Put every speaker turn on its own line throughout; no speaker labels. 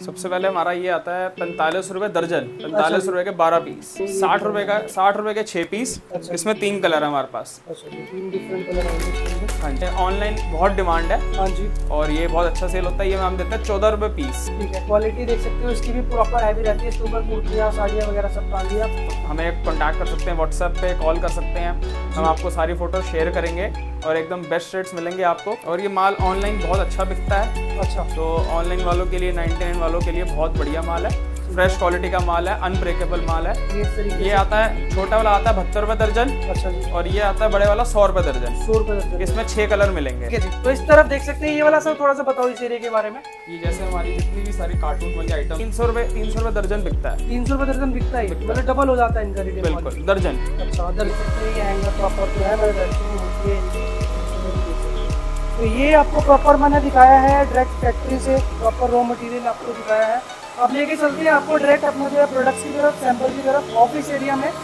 सबसे पहले हमारा ये आता है 45 रुपए दर्जन, 45 रुपए के 12 पीस, 60 रुपए के 6 पीस। इसमें 3 कलर है हमारे पास।
अच्छा, 3 डिफरेंट कलर आएंगे।
हाँ जी, ऑनलाइन बहुत डिमांड है।
हाँ जी,
और ये बहुत अच्छा सेल होता है। ये हम देते हैं 14 रुपए पीस।
ठीक है। क्वालिटी देख सकते हो इसकी भी प्रॉपर हैवी रहती है। इसके ऊपर कुर्तियाँ, साड़ियाँ वगैरह सब डाल दिया।
हमें कांटेक्ट कर सकते हैं, व्हाट्सएप पे कॉल कर सकते हैं। हम आपको सारी फोटो शेयर करेंगे और एकदम बेस्ट रेट्स मिलेंगे आपको। और ये माल ऑनलाइन बहुत अच्छा बिकता है।
अच्छा,
तो ऑनलाइन वालों के लिए, 99 वालों के लिए बहुत बढ़िया माल है। फ्रेश क्वालिटी का माल है, अनब्रेकेबल माल है। ये आता है, छोटा वाला आता है 72 रुपए दर्जन।
अच्छा जी।
और ये आता है बड़े वाला 100 रुपए दर्जन।
100 रुपए दर्जन।
इसमें 6 कलर मिलेंगे।
ठीक है जी। तो इस तरफ देख सकते हैं, ये वाला सर थोड़ा सा बताओ इस एरिया के बारे में।
ये जैसे हमारी जितनी भी सारी कार्टून वाली आइटम 300 रुपए दर्जन बिकता है।
300 रुपए दर्जन बिकता है, मतलब डबल हो जाता है इनका रेट।
बिल्कुल दर्जन।
अच्छा, दर्जन। ये हैंगर प्रॉपर जो है मैन्युफैक्चरिंग होती है। तो ये आपको प्रॉपर मैंने दिखाया है डायरेक्ट फैक्ट्री से, प्रॉपर रॉ मटेरियल आपको दिखाया है। अब लेके चलते हैं आपको डायरेक्ट अपने जो है प्रोडक्ट्स की तरफ, सैंपल की तरफ, ऑफिस एरिया में।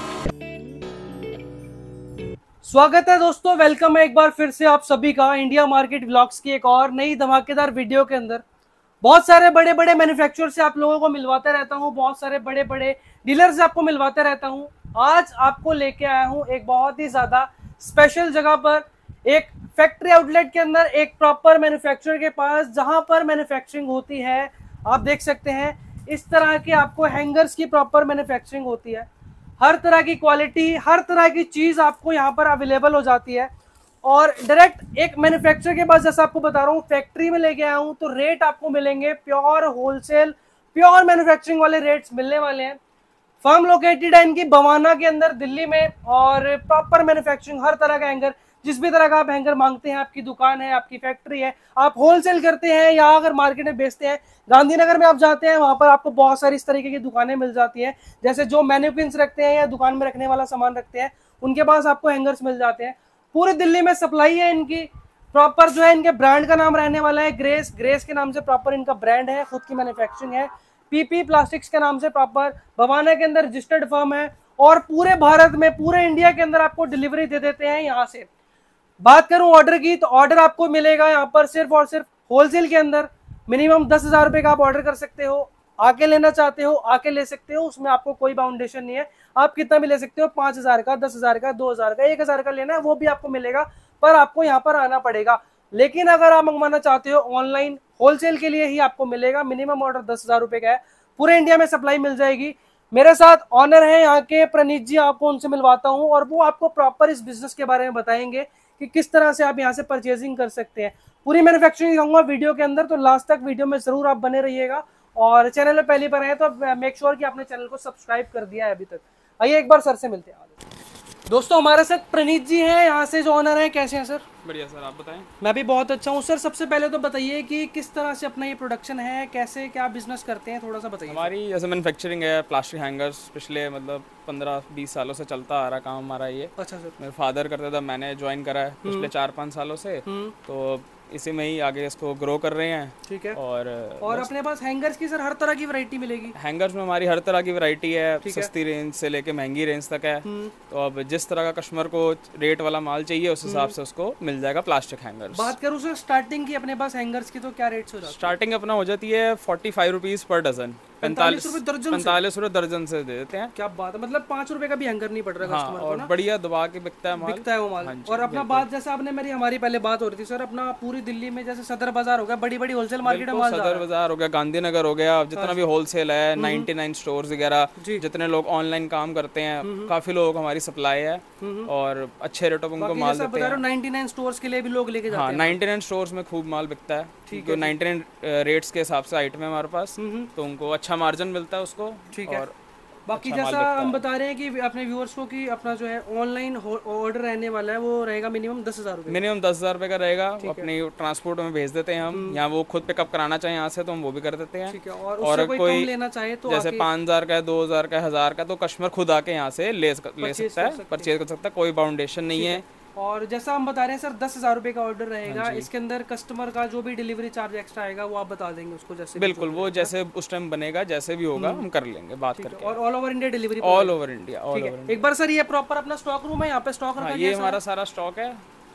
स्वागत है दोस्तों, वेलकम है एक बार फिर से आप सभी का इंडिया मार्केट व्लॉग्स की एक और नई धमाकेदार वीडियो के अंदर। बहुत सारे बड़े बड़े मैन्युफैक्चरर से आप लोगों को मिलवाते रहता हूँ, बहुत सारे बड़े बड़े डीलर से आपको मिलवाते रहता हूँ। आज आपको लेके आया हूँ एक बहुत ही ज्यादा स्पेशल जगह पर, एक फैक्ट्री आउटलेट के अंदर, एक प्रॉपर मैन्युफैक्चरर के पास, जहां पर मैन्युफैक्चरिंग होती है। आप देख सकते हैं इस तरह के आपको हैंगर्स की प्रॉपर मैन्युफैक्चरिंग होती है। हर तरह की क्वालिटी, हर तरह की चीज आपको यहाँ पर अवेलेबल हो जाती है। और डायरेक्ट एक मैन्युफैक्चरर के पास, जैसा आपको बता रहा हूँ, फैक्ट्री में लेके आया हूँ, तो रेट आपको मिलेंगे प्योर होलसेल, प्योर मैन्युफैक्चरिंग वाले रेट्स मिलने वाले हैं। फर्म लोकेटेड है इनकी बवाना के अंदर, दिल्ली में। और प्रॉपर मैन्युफैक्चरिंग, हर तरह का हैंगर, जिस भी तरह का आप हैंगर मांगते हैं, आपकी दुकान है, आपकी फैक्ट्री है, आप होलसेल करते हैं या अगर मार्केट में बेचते हैं, गांधीनगर में आप जाते हैं, वहां पर आपको बहुत सारी इस तरीके की दुकानें मिल जाती हैं। जैसे जो मैन्युकिन्स रखते हैं या दुकान में रखने वाला सामान रखते हैं, उनके पास आपको हैंगर्स मिल जाते हैं। पूरी दिल्ली में सप्लाई है इनकी। प्रॉपर जो है इनके ब्रांड का नाम रहने वाला है ग्रेस। ग्रेस के नाम से प्रॉपर इनका ब्रांड है, खुद की मैन्युफैक्चरिंग है। पीपी प्लास्टिक्स के नाम से प्रॉपर बवाना के अंदर रजिस्टर्ड फर्म है। और पूरे भारत में, पूरे इंडिया के अंदर आपको डिलीवरी दे देते हैं यहाँ से। बात करूं ऑर्डर की, तो ऑर्डर आपको मिलेगा यहाँ पर सिर्फ और सिर्फ होलसेल के अंदर। मिनिमम 10,000 रुपए का आप ऑर्डर कर सकते हो। आके लेना चाहते हो आके ले सकते हो, उसमें आपको कोई बाउंडेशन नहीं है। आप कितना भी ले सकते हो, 5,000 का, 10,000 का, 2,000 का, 1,000 का लेना है वो भी आपको मिलेगा, पर आपको यहाँ पर आना पड़ेगा। लेकिन अगर आप मंगवाना चाहते हो ऑनलाइन, होलसेल के लिए ही आपको मिलेगा। मिनिमम ऑर्डर 10,000 रुपए का है। पूरे इंडिया में सप्लाई मिल जाएगी। मेरे साथ ऑनर है यहाँ के प्रणीत जी, आपको उनसे मिलवाता हूँ और वो आपको प्रॉपर इस बिजनेस के बारे में बताएंगे कि किस तरह से आप यहाँ से परचेजिंग कर सकते हैं। पूरी मैन्युफैक्चरिंग दिखाऊंगा वीडियो के अंदर, तो लास्ट तक वीडियो में जरूर आप बने रहिएगा। और चैनल में पहली बार आए तो मेक श्योर कि आपने चैनल को सब्सक्राइब कर दिया है अभी तक। आइए एक बार सर से मिलते हैं। दोस्तों हमारे साथ प्रणीत जी हैं यहाँ से, जो ऑनर हैं। कैसे हैं सर?
बढ़िया सर, आप बताएं।
मैं भी बहुत अच्छा हूँ सर। सबसे पहले तो बताइए कि किस तरह से अपना ये प्रोडक्शन है, कैसे क्या बिजनेस करते हैं, थोड़ा सा बताइए।
हमारी जैसे मैन्युफैक्चरिंग है, प्लास्टिक हैंगर्स, पिछले मतलब 15-20 सालों से चलता आ रहा काम हमारा ये।
अच्छा सर।
मेरे फादर करते थे, मैंने ज्वाइन करा है पिछले 4-5 सालों से। तो इसी में ही आगे इसको ग्रो कर रहे हैं।
ठीक है।
और
अपने पास हैंगर्स की सर हर तरह की वैरायटी मिलेगी।
हैंगर्स में हमारी हर तरह की वैरायटी है, सस्ती रेंज से लेके महंगी रेंज तक है। तो अब जिस तरह का कस्टमर को रेट वाला माल चाहिए, उस हिसाब से उसको मिल जाएगा प्लास्टिक हैंगर्स।
बात करूँ सर स्टार्टिंग की अपने पास हैंगर्स की, तो क्या रेट्स हो जाते हैं?
स्टार्टिंग अपना हो जाती है 45 रुपीज पर डजन। 45 रुपए दर्जन से दे देते हैं।
क्या बात है, मतलब 5 रुपए का भी हैंगर नहीं पड़ रहा
हाँ,
कस्टमर को
और
ना।
बढ़िया दबा के बिकता है माल,
बिकता है वो माल।
हाँ
और अपना बात, जैसा आपने हमारी पहले बात हो रही थी सर, अपना पूरी दिल्ली में जैसे सदर बाजार हो गया, बड़ी बड़ी होलसेल मार्केट में
सदर बाजार हो गया, गांधीनगर हो गया, जितना भी होलसेल है, 99 स्टोर्स वगैरह, जितने लोग ऑनलाइन काम करते हैं, काफी लोग हमारी सप्लाई है और अच्छे रेटों पर उनको माल देते हैं।
99 स्टोर्स के लिए भी लोग लेके जाते हैं।
99 स्टोर्स में खूब माल बिकता है, ठीक है। 99 रेट्स के हिसाब से आइटम है हमारे पास, तो उनको अच्छा मार्जिन मिलता है उसको।
ठीक है। बाकी जैसा हम बता रहे हैं कि अपने व्यूअर्स को कि अपना जो है ऑनलाइन ऑर्डर रहने वाला है, वो रहेगा मिनिमम 10,000 रुपये।
मिनिमम 10,000 रुपये का रहेगा। अपनी ट्रांसपोर्ट में भेज देते हैं हम, या वो खुद पिकअप कराना चाहे यहाँ से तो हम वो भी कर देते हैं।
ठीक है। और कोई लेना चाहे तो
जैसे 5,000 का, 2,000 का, 1,000 का, तो कस्टमर खुद आके यहाँ से ले सकता है, परचेज कर सकता है, कोई बाउंडेशन नहीं है।
और जैसा हम बता रहे हैं सर, 10,000 रुपये का ऑर्डर रहेगा। इसके अंदर कस्टमर का जो भी डिलीवरी चार्ज एक्स्ट्रा आएगा वो आप बता देंगे उसको, जैसे
बिल्कुल वो जैसे उस टाइम बनेगा, जैसे भी होगा हम कर लेंगे बात करके।
और all over India delivery?
All over India, all over.
एक बार सर ये प्रॉपर अपना स्टॉक रूम है, यहाँ पे स्टॉक रखा
ये हमारा सारा स्टॉक है।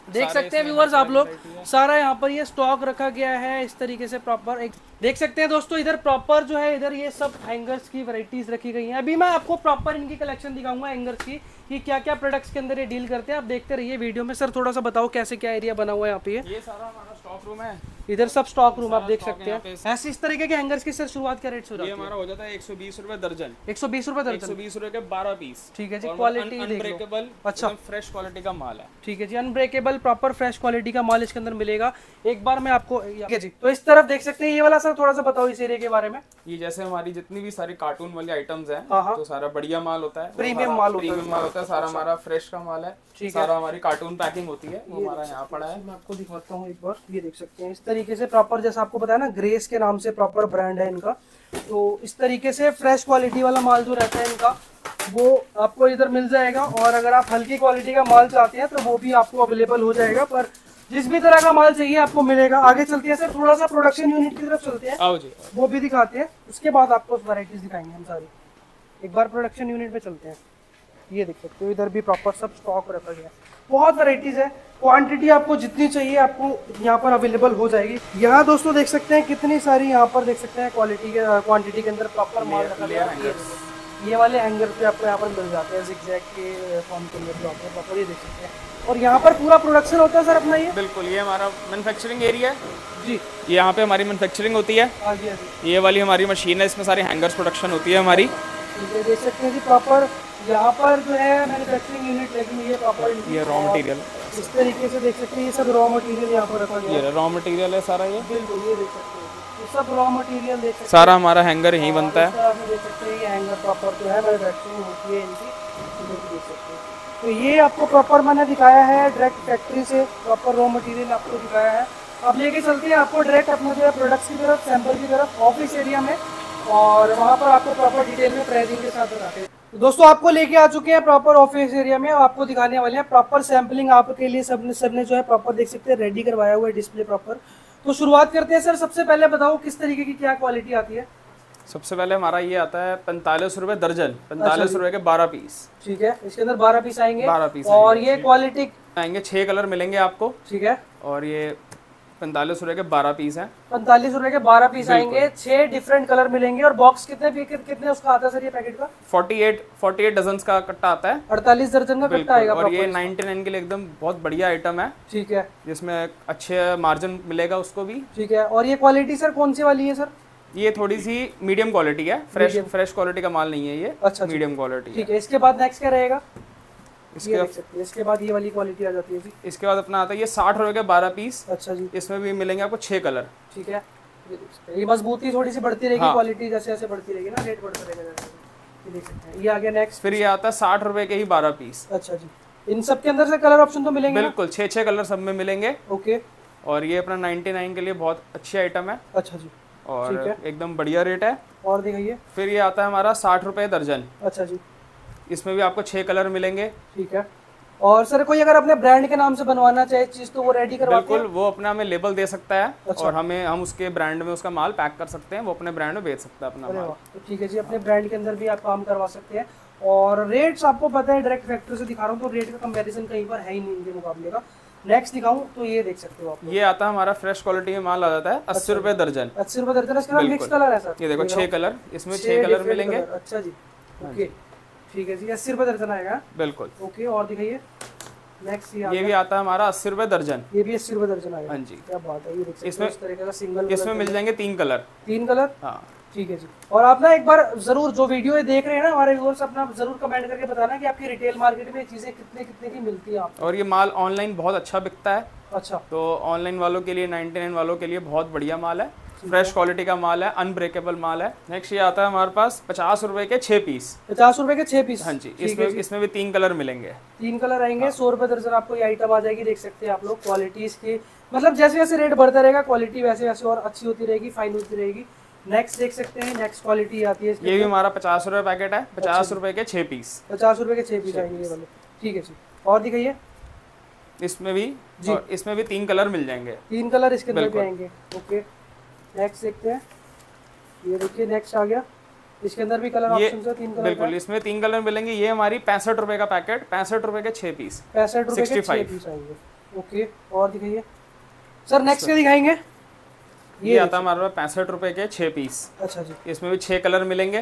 देख सकते हैं व्यूअर्स आप लोग, सारा यहाँ पर ये स्टॉक रखा गया है इस तरीके से प्रॉपर। एक देख सकते हैं दोस्तों इधर प्रॉपर जो है, इधर ये सब हैंगर्स की वैरायटीज रखी गई हैं। अभी मैं आपको प्रॉपर इनकी कलेक्शन दिखाऊंगा हैंगर्स की, कि क्या क्या प्रोडक्ट्स के अंदर ये डील करते हैं। आप देखते रहिए वीडियो में। सर थोड़ा सा बताओ कैसे क्या एरिया बना हुआ है यहाँ पे?
ये सारा हमारा स्टॉक रूम है,
इधर सब स्टॉक रूम आप देख सकते हैं। ऐसे इस तरीके के हैंगर्स की सर शुरुआत क्या रेट से हो जाती है?
ये हमारा हो जाता है 120 रुपए दर्जन।
120 रुपए दर्जन?
120 रुपए के 12 पीस।
ठीक है जी, क्वालिटी
अनब्रेकेबल, अच्छा फ्रेश क्वालिटी का माल है।
ठीक है जी, अनब्रेकेबल प्रॉपर फ्रेश क्वालिटी का माल इसके अंदर मिलेगा। एक बार मैं आपको जी, तो इस तरफ देख सकते हैं ये वाला। सर थोड़ा सा बताओ इस एरिया के बारे में।
ये जैसे हमारी जितनी भी सारी कार्टून वाली आइटम्स हैं, तो सारा बढ़िया माल होता है,
प्रीमियम माल
होता है। सारा हमारा फ्रेश का माल है, सारा हमारी कार्टून पैकिंग होती है, वो हमारा यहाँ पड़ा है।
मैं आपको दिखाता हूँ एक बार। ये देख सकते हैं इस तरीके से प्रॉपर, जैसा आपको पता है ना, ग्रेस के नाम से प्रॉपर ब्रांड है इनका। तो इस तरीके से फ्रेश क्वालिटी वाला माल जो रहता है इनका, वो आपको इधर मिल जाएगा। और अगर आप हल्की क्वालिटी का माल चाहते हैं तो वो भी आपको अवेलेबल हो जाएगा। पर जिस भी तरह का माल चाहिए आपको मिलेगा। आगे चलते हैं सर, थोड़ा सा प्रोडक्शन यूनिट की तरफ चलते हैं।
आओ जी,
वो भी दिखाते हैं, उसके बाद आपको वैरायटीज दिखाएंगे हम सारी। एक बार प्रोडक्शन यूनिट पे चलते हैं। ये देख सकते हो इधर भी प्रॉपर सब स्टॉक रखा गया है। बहुत वैरायटीज है, क्वांटिटी आपको जितनी चाहिए आपको यहाँ पर अवेलेबल हो जाएगी। यहाँ दोस्तों देख सकते हैं कितनी सारी, यहाँ पर देख सकते हैं क्वालिटी के क्वांटिटी के अंदर प्रॉपर माल रखा गया है। ये वाले हैंगर पे आपको यहाँ पर मिल जाते हैं जिगजैग के फॉर्म के अंदर प्रॉपर, ये देख सकते हैं। और यहाँ पर पूरा प्रोडक्शन होता है सर अपना ये?
बिल्कुल, ये हमारा मैन्युफैक्चरिंग एरिया है
जी।
ये यहाँ पे हमारी मैन्युफैक्चरिंग होती है। ये वाली हमारी मशीन है, इसमें सारी हैंगर्स प्रोडक्शन होती है हमारी।
देख सकते हैं जी प्रॉपर यहाँ पर जो है मैन्युफैक्चरिंग यूनिट लगी हुई है प्रॉपर।
ये रॉ मटेरियल
इस तरीके से देख सकते हैं, ये सब रॉ मटेरियल यहाँ पर रखा गया है।
ये रॉ मटेरियल है सारा। ये
बिल्कुल, ये देख सकते हैं ये सब रॉ मटेरियल देख सकते हैं।
सारा हमारा हैंगर यहीं बनता है।
देख सकते हैं ये हैंगर प्रॉपर जो है मैन्युफैक्चरिंग होती है इनकी, देख सकते हैं। तो ये आपको प्रॉपर मैंने दिखाया है डायरेक्ट फैक्ट्री से, प्रॉपर रॉ मटेरियल आपको दिखाया है। अब लेके चलते हैं आपको डायरेक्ट अपना जो है प्रोडक्ट्स की तरफ, सैंपल की तरफ, ऑफिस एरिया में। और वहाँ पर आपको प्रॉपर डिटेल में प्राइसिंग के साथ बताते हैं। तो दोस्तों आपको लेके आ चुके हैं प्रॉपर ऑफिस एरिया में, आपको दिखाने वाले हैं प्रॉपर सैंपलिंग आपके लिए सबने जो है प्रॉपर देख सकते हैं रेडी करवाया हुआ है डिस्प्ले प्रॉपर। तो शुरुआत करते हैं सर, सबसे पहले बताओ किस तरीके की क्या क्वालिटी आती है?
सबसे पहले हमारा ये आता है 45 रुपए दर्जन, 45 रुपए के 12 पीस।
ठीक है, इसके अंदर 12 पीस आएंगे।
12 पीस
और ये क्वालिटी
आएंगे 6 कलर मिलेंगे आपको।
ठीक है,
और ये 45 रुपए के 12 पीस हैं।
45 रुपए के 12 पीस आएंगे, 6 डिफरेंट कलर मिलेंगे। और बॉक्स कितने उसका आता है सर ये पैकेट का?
48 डजन का कट्टा आता है।
48 दर्जन का कट्टा आएगा।
और ये 99 के लिए एकदम बहुत बढ़िया आइटम है।
ठीक है,
जिसमें अच्छे मार्जिन मिलेगा उसको भी।
ठीक है। और ये क्वालिटी सर कौन सी वाली है सर?
ये थोड़ी सी मीडियम क्वालिटी है, फ्रेश क्वालिटी का माल नहीं है ये।
अच्छा,
मीडियम क्वालिटी।
ठीक है। इसके बाद नेक्स्ट क्या रहेगा?
इसके
बाद ये वाली क्वालिटी आ जाती है जी।
इसके बाद अपना आता है ये 60 रुपए के 12 पीस।
अच्छा जी।
इसमें भी मिलेंगे आपको 6 कलर।
ठीक है, ये मजबूती थोड़ी सी बढ़ती रहेगी। क्वालिटी जैसे जैसे बढ़ती रहेगी ना, रेट बढ़ता रहेगा। ये देख सकते हैं। ये आ गया नेक्स्ट।
फिर ये आता है 60 रुपए के ही 12 पीस।
अच्छा जी। इन सब के अंदर से कलर ऑप्शन तो मिलेंगे?
बिल्कुल, 6 कलर सब में मिलेंगे।
ओके।
और ये अपना 99 के लिए बहुत अच्छी आइटम है।
अच्छा जी।
और एकदम बढ़िया रेट है।
और दिखाइए।
फिर ये आता है हमारा 60 रुपए दर्जन।
अच्छा जी।
इसमें भी आपको 6 कलर मिलेंगे।
ठीक है। और सर कोई अगर अपने ब्रांड के नाम से बनवाना चाहे चीज तो वो रेडी करवाते हैं?
बिल्कुल, वो अपना हमें लेबल दे सकता है। अच्छा। और हम उसके ब्रांड में उसका माल पैक कर सकते हैं, वो अपने ब्रांड में बेच सकता है अपना माल।
तो ठीक है जी, अपने ब्रांड के अंदर भी आप काम करवा सकते हैं। और रेट्स आपको पता है, डायरेक्ट फैक्ट्री से दिखा रहा हूँ तो रेट का कंपैरिजन कहीं पर है ही नहीं इनके मुकाबले का। नेक्स्ट दिखाऊं तो ये देख सकते हो आप।
ये आता है हमारा फ्रेश क्वालिटी में माल आ जाता है 80 रुपए दर्जन।
80 रुपए दर्जन। इसके अंदर मिक्स कलर है सर।
ये देखो 6 कलर, इसमें 6 कलर मिलेंगे।
अच्छा जी, ओके, ठीक है जी। 80 रुपए दर्जन आएगा।
बिल्कुल,
ओके। और दिखाइए नेक्स्ट।
ये भी आता है हमारा 80 रुपए दर्जन।
ये भी 80 रुपए दर्जन आएगा।
हाँ जी,
क्या बात है। ये देख सकते हो इस तरीके का सिंगल।
इसमें मिल जाएंगे 3 कलर।
3 कलर,
हाँ
ठीक है जी। और आप ना एक बार जरूर जो वीडियो देख रहे हैं ना हमारे व्यूअर्स, अपना जरूर कमेंट करके बताना कि आपकी रिटेल मार्केट में चीजें कितने कितने की मिलती है आपको।
और ये माल ऑनलाइन बहुत अच्छा बिकता है।
अच्छा।
तो ऑनलाइन वालों के लिए, 99 वालों के लिए बहुत बढ़िया माल है। फ्रेश क्वालिटी का माल है, अनब्रेकेबल माल है। नेक्स्ट ये आता है हमारे पास 50 रुपए के 6 पीस।
50 रुपए के 6 पीस।
हाँ जी, इसमें भी 3 कलर मिलेंगे।
3 कलर आएंगे। 100 रुपए दर्जन आपको ये आइटम आ जाएगी। देख सकते हैं आप लोग क्वालिटी इसकी, मतलब जैसे जैसे रेट बढ़ता रहेगा क्वालिटी वैसे वैसे और अच्छी होती रहेगी, फाइन होती रहेगी। नेक्स्ट देख सकते हैं, नेक्स्ट क्वालिटी आती है।
ये भी हमारा 50 रुपए पैकेट है। 50 रुपए के 6 पीस।
50 रुपए के 6 पीस आएंगे ये वाले। ठीक है जी। और दिखाइए।
इसमें भी 3 कलर मिल जाएंगे।
3 कलर इसके अंदर भी आएंगे। ओके, नेक्स्ट देखते हैं। ये देखिए नेक्स्ट आ गया। इसके अंदर भी कलर ऑप्शन है, 3 कलर।
बिल्कुल, इसमें 3 कलर मिलेंगे। ये हमारी 65 रुपए का पैकेट, 65 रुपए के 6 पीस।
65 रुपए के 6 पीस आएंगे। ओके, और दिखाइए सर। नेक्स्ट क्या दिखाएंगे?
ये आता है हमारे पास 65 रुपए के 6 पीस।
अच्छा जी।
इसमें भी 6 कलर मिलेंगे।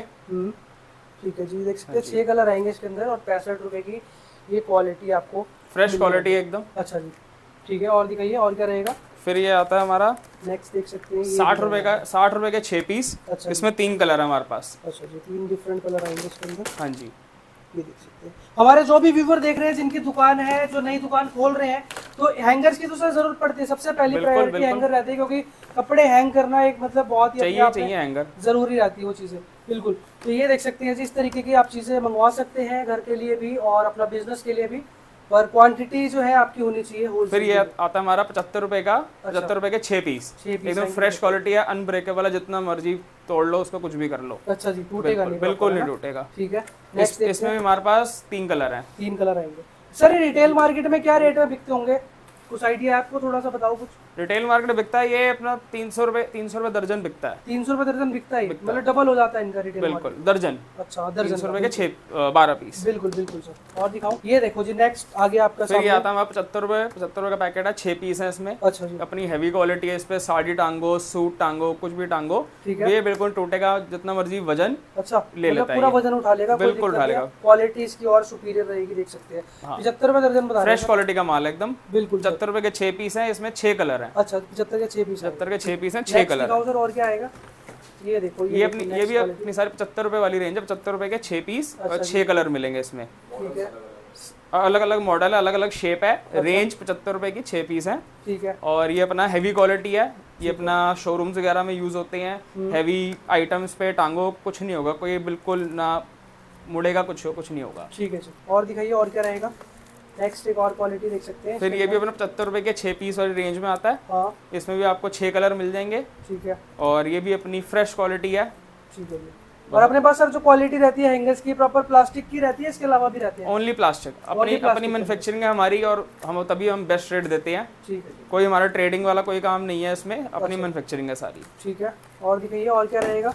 ठीक है जी, देख सकते हैं 6 कलर आएंगे इसके अंदर, और 65 रुपए की ये क्वालिटी आपको,
फ्रेश क्वालिटी एकदम।
अच्छा जी, ठीक है, और दिखाइए और क्या रहेगा?
फिर ये आता है हमारा
नेक्स्ट, देख सकते हैं
60 रुपए के 6 पीस।
अच्छा,
इसमें 3 कलर है हमारे पास।
अच्छा जी, 3 डिफरेंट कलर आएंगे इसके अंदर।
हाँ जी,
ये देख सकते हैं। हमारे जो भी व्यूवर देख रहे हैं, जिनकी दुकान है, जो नई दुकान खोल रहे हैं, तो हैंगर्स की तो सर जरूरत पड़ती है, सबसे पहली प्रायोरिटी हैंगर रहती है, क्योंकि कपड़े हैंग करना एक मतलब बहुत ही
चाहिए हैंगर,
जरूरी रहती है वो चीजें। बिल्कुल, तो ये देख सकते हैं जी, इस तरीके की आप चीजें मंगवा सकते हैं घर के लिए भी और अपना बिजनेस के लिए भी, पर क्वांटिटी जो है आपकी होनी चाहिए।
फिर ये आता है हमारा 75 रुपए का, 75 रुपए के 6 पीस। एकदम फ्रेश क्वालिटी है, अनब्रेकेबल है, जितना मर्जी तोड़ लो उसको, कुछ भी कर लो।
अच्छा जी, टूटेगा नहीं,
बिल्कुल नहीं टूटेगा।
ठीक है।
इसमें भी हमारे पास 3 कलर हैं।
3 कलर आएंगे सर। रिटेल मार्केट में क्या रेट में बिकते होंगे? कुछ आइडिया आपको, थोड़ा सा बताओ कुछ।
रिटेल मार्केट में बिकता है ये अपना 300 रुपए दर्जन बिकता है।
300 रुपए दर्जन बिकता है, मतलब डबल हो जाता है इनका रिटेल।
बिल्कुल, दर्जन।
अच्छा, दर्जन
300 रुपए के 12 पीस।
बिल्कुल बिल्कुल सर, और दिखाओ। ये देखो जी, नेक्स्ट आगे आपका
फिर ये आता है 75 रुपए का पैकेट है, 6 पीस है इसमें।
अच्छा जी,
अपनी हैवी क्वालिटी है, इस पे साड़ी टांगो, सूट टांगो, कुछ भी टांगो, ये बिल्कुल टूटेगा, जितना मर्जी वजन
अच्छा
ले लेता है,
पूरा वजन उठा लेगा,
बिल्कुल उठा लेगा।
क्वालिटी इसकी और सुपीरियर रहेगी, देख सकते हैं। 75 रुपए दर्जन बता रहे हैं,
फ्रेश क्वालिटी का माल है एकदम।
बिल्कुल,
75 रुपए के 6 पीस है, इसमें 6 कलर हैं।
अच्छा, 75 के 6 पीस,
75 के 6 पीस हैं, 6 कलर।
और क्या आएगा? ये देखो,
ये भी अपनी सारी 75 रुपए वाली रेंज है। 75 रुपए के 6 पीस और 6 कलर मिलेंगे इसमें।
ठीक है,
अलग अलग मॉडल है, अलग अलग शेप है। रेंज 75 रुपए की 6 पीस है।
ठीक है,
और ये अपना हैवी क्वालिटी है, ये अपना शोरूम्स वगैरह में यूज होते हैं। हैवी आइटम्स पे टांगो, कुछ नहीं होगा, कोई बिल्कुल ना मुड़ेगा, कुछ नहीं होगा।
ठीक है जी, और दिखाइए और क्या रहेगा? नेक्स्ट एक और क्वालिटी देख सकते हैं।
फिर ये भी अपना 75 रुपए के 6 पीस वाली रेंज में आता है।
हाँ,
इसमें भी आपको 6 कलर मिल जाएंगे।
ठीक है,
और ये भी अपनी फ्रेश क्वालिटी है।
ठीक है। और अपने पास सर जो क्वालिटी रहती है हैंगर्स की, प्रॉपर प्लास्टिक की रहती है, इसके अलावा भी रहती है?
Only plastic. अपनी मैन्युफैक्चरिंग है हमारी, और हम तभी हम बेस्ट रेट देते हैं।
ठीक है,
कोई हमारा ट्रेडिंग वाला कोई काम नहीं है इसमें, अपनी मैन्युफैक्चरिंग है सारी।
ठीक है, और दिखाइए और क्या रहेगा?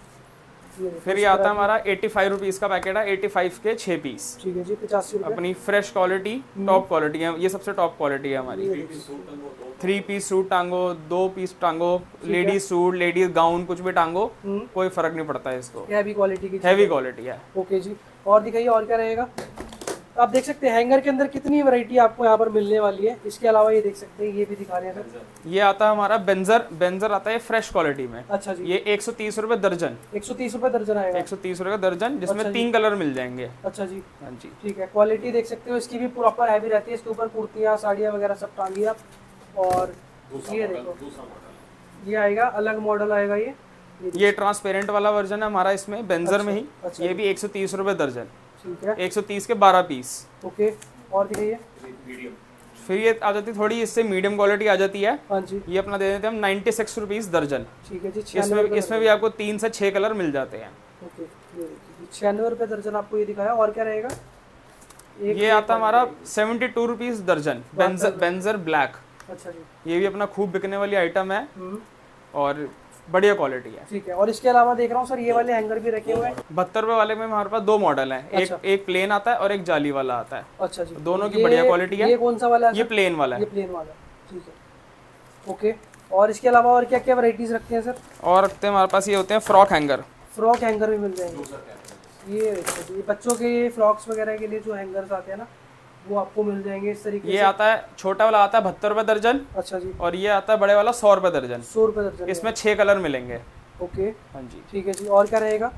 फिर ये आता है हमारा 85 रुपीज का पैकेट है, 85 के 6 पीस।
ठीक है जी, 85 रुपए।
अपनी फ्रेश क्वालिटी, टॉप क्वालिटी है, ये सबसे टॉप क्वालिटी है हमारी। 3 पीस सूट टांगो, 2 पीस टांगो, लेडीज सूट, लेडीज गाउन, कुछ भी टांगो, कोई फर्क नहीं पड़ता है इसको।
हैवी क्वालिटी की,
हैवी क्वालिटी है।
ओके जी, और दिखाइए और क्या रहेगा? आप देख सकते हैं हैंगर के अंदर कितनी वैरायटी आपको यहाँ पर मिलने वाली है। इसके अलावा ये देख सकते हैं, ये भी दिखा रहे हैं सर।
ये आता है हमारा बेंजर आता है फ्रेश क्वालिटी में।
अच्छा जी,
ये 130 रुपए दर्जन।
130 रुपए दर्जन आएगा।
130 रुपए दर्जन, जिसमें 3 कलर मिल जाएंगे।
अच्छा जी,
हाँ जी,
ठीक है। क्वालिटी देख सकते हो, इसकी भी प्रॉपर हैवी रहती है। इसके ऊपर कुर्तियाँ, साड़ियाँ वगैरह सब टांगी आप। और ये देखो, ये आएगा अलग मॉडल आएगा। ये
ट्रांसपेरेंट वाला वर्जन है हमारा इसमें, बेंजर में ही। ये भी 130 रुपए दर्जन।
ठीक है,
130 के 12 पीस।
ओके, और दिखाइए।
फिर ये आ जाती थोड़ी, इससे मीडियम क्वालिटी आ जाती है।
हाँ जी,
ये अपना दे देते हैं हम 96 रुपीस दर्जन।
ठीक है जी,
इसमें भी आपको 3 से 6 कलर मिल जाते हैं।
ओके, ये देखिए 96 रुपए दर्जन आपको ये दिखाया। और क्या रहेगा?
ये आता है हमारा 72 रुपीस दर्जन, बेंजर ब्लैक।
अच्छा जी,
ये भी अपना खूब बिकने वाली आइटम है और बढ़िया क्वालिटी है।
ठीक है, और इसके अलावा देख रहा हूँ सर, ये वाले हैंगर भी रखे हुए हैं।
72 रुपए वाले में हमारे पास 2 मॉडल हैं। एक प्लेन आता है और एक जाली वाला आता है।
अच्छा जी,
दोनों की बढ़िया क्वालिटी है।
ये कौन सा वाला है?
ये प्लेन वाला है।
ये प्लेन वाला, ठीक है, ओके। और इसके अलावा और क्या क्या वैरायटीज रखते हैं सर?
और रखते हैं हमारे पास, ये होते हैं फ्रॉक हैंगर।
फ्रॉक हैंगर भी मिल जाएंगे। ये देखो, ये बच्चों के फ्रॉक्स वगैरह के लिए जो हैंगर्स आते हैं ना, वो आपको मिल जाएंगे इस तरीके से।
ये आता है, छोटा वाला आता है 72 रुपए दर्जन।
अच्छा जी,
और ये आता है बड़े वाला 100 रुपए दर्जन।
100 रुपए दर्जन।
इसमें 6 कलर मिलेंगे।
ओके,
हाँ जी,
ठीक है जी, और क्या रहेगा?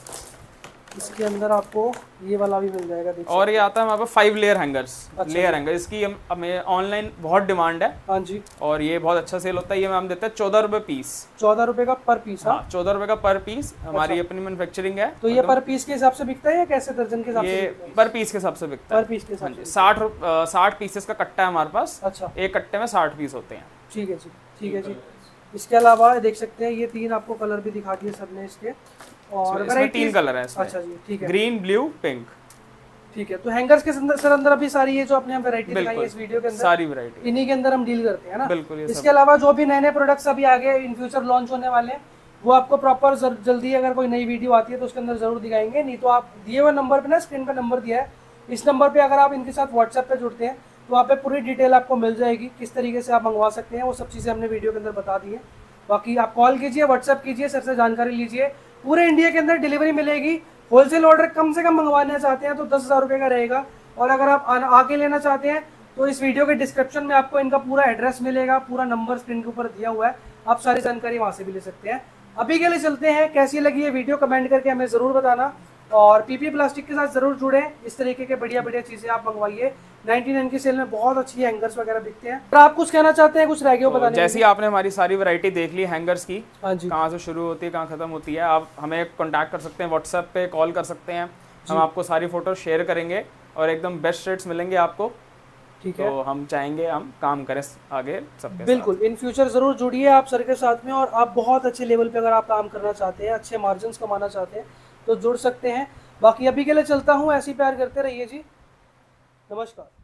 इसके अंदर आपको ये वाला भी मिल जाएगा, देखिए।
और ये आता है हमारे पास 5 लेयर हैंगर्स। लेयर हैंगर, इसकी हमें ऑनलाइन बहुत डिमांड है।
हाँ जी,
और ये बहुत अच्छा सेल होता है। ये हम देते हैं 14 रुपए पीस।
14 रुपए का पर पीस?
हाँ, 14 रुपए का पर पीस। हमारी अपनी मैन्युफैक्चरिंग है।
तो ये पर पीस के हिसाब से बिकता है या कैसे, दर्जन के हिसाब से?
ये पर पीस के हिसाब से बिकता है।
पर पीस के हिसाब से।
60 पीसेस का कट्टा है हमारे पास।
अच्छा,
एक कट्टे में 60 पीस होते हैं।
ठीक है जी, ठीक है जी। इसके अलावा देख सकते हैं, ये 3 आपको कलर भी दिखा दिए सर ने इसके। और
इसमें 3 कलर है इसमें।
अच्छा जी, ठीक है,
ग्रीन, ब्लू, पिंक।
ठीक है। तो हैंगर्स के सर अंदर अभी सारी ये जो अपने हम वैरायटी दिखाई है इस वीडियो के अंदर,
सारी वैरायटी
इन्हीं के अंदर हम डील करते हैं ना।
बिल्कुल।
इसके अलावा जो भी नए नए प्रोडक्ट्स अभी आगे इन फ्यूचर लॉन्च होने वाले हैं, वो आपको प्रॉपर जल्दी अगर कोई नई वीडियो आती है तो उसके अंदर जरूर दिखाएंगे। नहीं तो आप दिए हुए नंबर पे ना, स्क्रीन पे नंबर दिया है, इस नंबर पे अगर आप इनके साथ व्हाट्सएप पे जुड़ते हैं तो वहाँ पे पूरी डिटेल आपको मिल जाएगी, किस तरीके से आप मंगवा सकते हैं, वो सब चीज़ें हमने वीडियो के अंदर बता दी है। बाकी आप कॉल कीजिए, व्हाट्सअप कीजिए, सर से जानकारी लीजिए। पूरे इंडिया के अंदर डिलीवरी मिलेगी। होलसेल ऑर्डर कम से कम मंगवाना चाहते हैं तो 10,000 रुपये का रहेगा, और अगर आप आके लेना चाहते हैं तो इस वीडियो के डिस्क्रिप्शन में आपको इनका पूरा एड्रेस मिलेगा, पूरा नंबर स्क्रीन के ऊपर दिया हुआ है, आप सारी जानकारी वहाँ से भी ले सकते हैं। अभी के लिए चलते हैं, कैसी लगी ये वीडियो कमेंट करके हमें ज़रूर बताना, और पीपी प्लास्टिक के साथ ज़रूर जुड़े, इस तरीके के बढ़िया बढ़िया चीज़ें आप मंगवाइए। 99 की सेल में बहुत अच्छी हैंगर्स वगैरह बिकते हैं। और आप कुछ कहना चाहते हैं, कुछ रह गया बताने?
जैसे ही आपने हमारी सारी वैरायटी देख ली हैंगर्स की,
हाँ जी,
कहाँ से शुरू होती है कहाँ खत्म होती है, आप हमें कांटेक्ट कर सकते हैं, व्हाट्सएप पे कॉल कर सकते हैं, हम आपको सारी फोटो शेयर करेंगे और एकदम बेस्ट रेट्स मिलेंगे आपको।
ठीक है,
तो हम चाहेंगे हम काम करें आगे सबके
बिल्कुल। इन फ्यूचर ज़रूर जुड़िए आप सर के साथ में, और आप बहुत अच्छे लेवल पे अगर आप काम करना चाहते हैं, अच्छे मार्जिन कमाना चाहते हैं तो जुड़ सकते हैं। बाकी अभी के लिए चलता हूँ, ऐसे ही प्यार करते रहिए जी। नमस्कार।